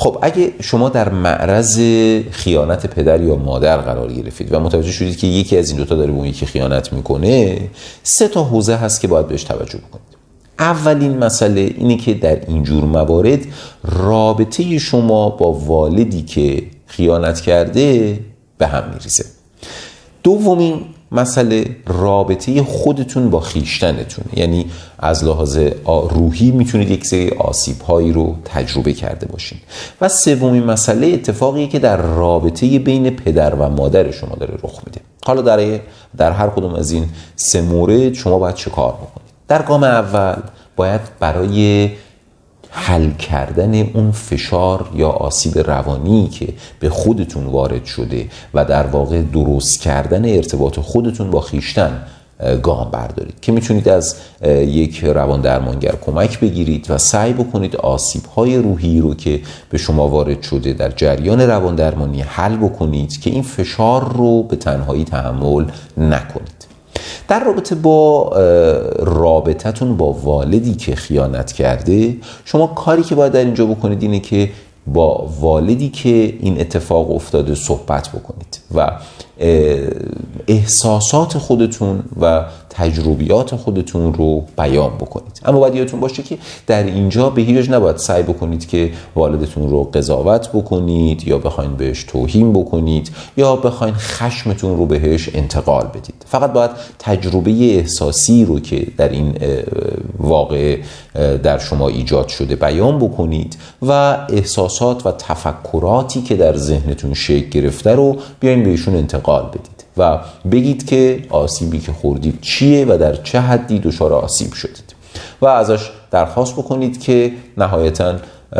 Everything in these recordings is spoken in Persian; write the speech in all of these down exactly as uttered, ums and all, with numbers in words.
خب اگه شما در معرض خیانت پدر یا مادر قرار گرفتید و متوجه شدید که یکی از این دوتا داره به اون یکی خیانت میکنه، سه تا حوزه هست که باید بهش توجه بکنید. اولین مسئله اینه که در اینجور موارد رابطه شما با والدی که خیانت کرده به هم میریزه. دومین مسئله رابطه خودتون با خیشتنتون، یعنی از لحاظ روحی میتونید یک سری آسیب هایی رو تجربه کرده باشین. و سومین مسئله اتفاقیه که در رابطه بین پدر و مادر شما داره رخ میده. حالا در در هر کدوم از این سه مورد شما باید چه کار بکنید؟ در گام اول باید برای حل کردن اون فشار یا آسیب روانی که به خودتون وارد شده و در واقع درست کردن ارتباط خودتون با خیشتن گام بردارید که میتونید از یک روان درمانگر کمک بگیرید و سعی بکنید آسیب‌های روحی رو که به شما وارد شده در جریان روان درمانی حل بکنید که این فشار رو به تنهایی تحمل نکنید. در رابطه با رابطتون با والدی که خیانت کرده، شما کاری که باید در اینجا بکنید اینه که با والدی که این اتفاق افتاده صحبت بکنید و احساسات خودتون و تجربیات خودتون رو بیان بکنید. اما باید یادتون باشه که در اینجا به هیچ وجه نباید سعی بکنید که والدتون رو قضاوت بکنید یا بخواید بهش توهین بکنید یا بخواید خشمتون رو بهش انتقال بدید. فقط باید تجربه احساسی رو که در این واقعه در شما ایجاد شده بیان بکنید و احساسات و تفکراتی که در ذهنتون شکل گرفته رو بیاین بهشون انتقال بدید و بگید که آسیبی که خوردید چیه و در چه حدی دچار آسیب شدید و ازش درخواست بکنید که نهایتاً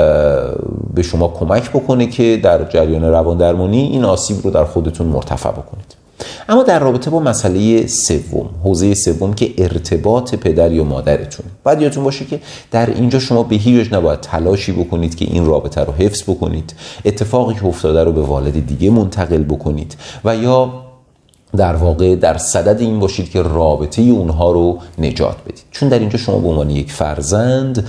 به شما کمک بکنه که در جریان روان درمانی این آسیب رو در خودتون مرتفع بکنید. اما در رابطه با مسئله سوم، حوزه سوم که ارتباط پدر یا مادرتون، باید یادتون باشه که در اینجا شما به هیچ وجه نباید تلاشی بکنید که این رابطه رو حفظ بکنید، اتفاقی که افتاده رو به والد دیگه منتقل بکنید و یا در واقع در صدد این باشید که رابطه اونها رو نجات بدید. چون در اینجا شما به عنوان یک فرزند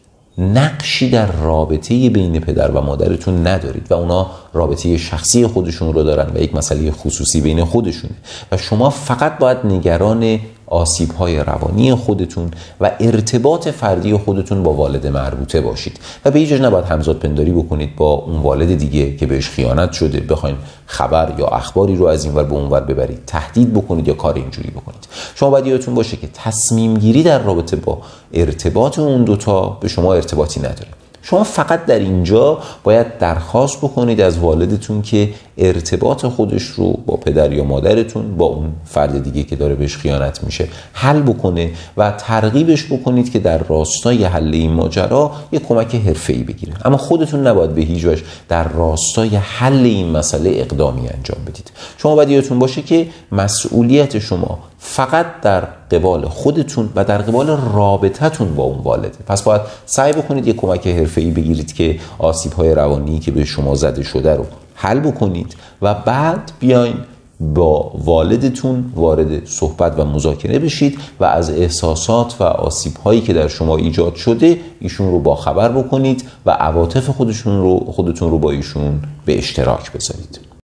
نقشی در رابطه بین پدر و مادرتون ندارید و اونا رابطه شخصی خودشون رو دارن و یک مسئله خصوصی بین خودشونه و شما فقط باید نگران آسیب‌های روانی خودتون و ارتباط فردی خودتون با والد مربوطه باشید و به هیچ وجه نباید همزاد پنداری بکنید با اون والد دیگه که بهش خیانت شده، بخواید خبر یا اخباری رو از این ور به اون ور ببرید، تهدید بکنید یا کار اینجوری بکنید. شما باید یادتون باشه که تصمیم گیری در رابطه با ارتباط اون دوتا به شما ارتباطی نداره. شما فقط در اینجا باید درخواست بکنید از والدتون که ارتباط خودش رو با پدر یا مادرتون با اون فرد دیگه که داره بهش خیانت میشه حل بکنه و ترغیبش بکنید که در راستای حل این ماجرا یک کمک حرفه‌ای بگیره. اما خودتون نباید به هیچ وجه در راستای حل این مسئله اقدامی انجام بدید. شما باید یادتون باشه که مسئولیت شما فقط در قبال خودتون و در قبال رابطتون با اون والده. پس باید سعی بکنید یک کمک حرفه‌ای بگیرید که آسیب‌های روانی که به شما زده شده رو حل بکنید و بعد بیاین با والدتون وارد صحبت و مذاکره بشید و از احساسات و آسیب‌هایی که در شما ایجاد شده ایشون رو با خبر بکنید و عواطف خودشون رو خودتون رو با ایشون به اشتراک بذارید.